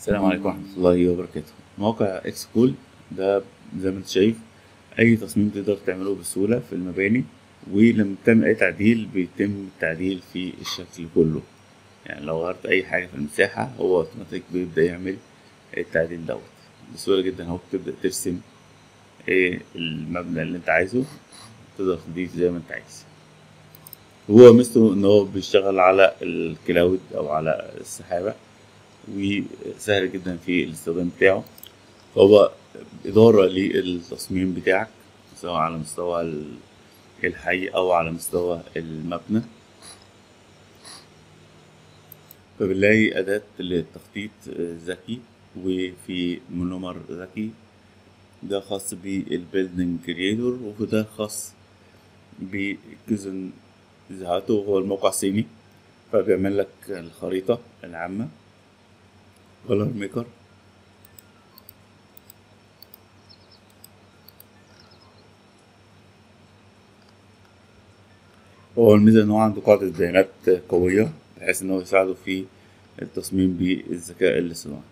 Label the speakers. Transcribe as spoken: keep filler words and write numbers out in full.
Speaker 1: السلام عليكم ورحمة الله وبركاته. موقع اكس كول ده زي ما انت شايف أي تصميم تقدر تعمله بسهولة في المباني، ولما بتعمل أي تعديل بيتم التعديل في الشكل كله. يعني لو غيرت أي حاجة في المساحة هو أوتوماتيك بيبدأ يعمل التعديل دوت بسهولة جدا. اهو بتبدأ ترسم ايه المبنى اللي انت عايزه، تقدر تضيف زي ما انت عايز. هو ميزته ان هو بيشتغل على الكلاود او على السحابة، وسهل جدا في الاستخدام بتاعه. فهو إدارة للتصميم بتاعك سواء على مستوى ال- الحي أو على مستوى المبنى. فبنلاقي أداة للتخطيط ذكي، وفي مونومر ذكي ده خاص بالبيلدينج كريتور، وده خاص بكيزن زهاتو. هو الموقع صيني فبيعمل لك الخريطة العامة. كولر ميكر هو الميزة إن هو عنده قاعدة بيانات قوية بحيث إن هو يساعده في التصميم بالذكاء الاصطناعي.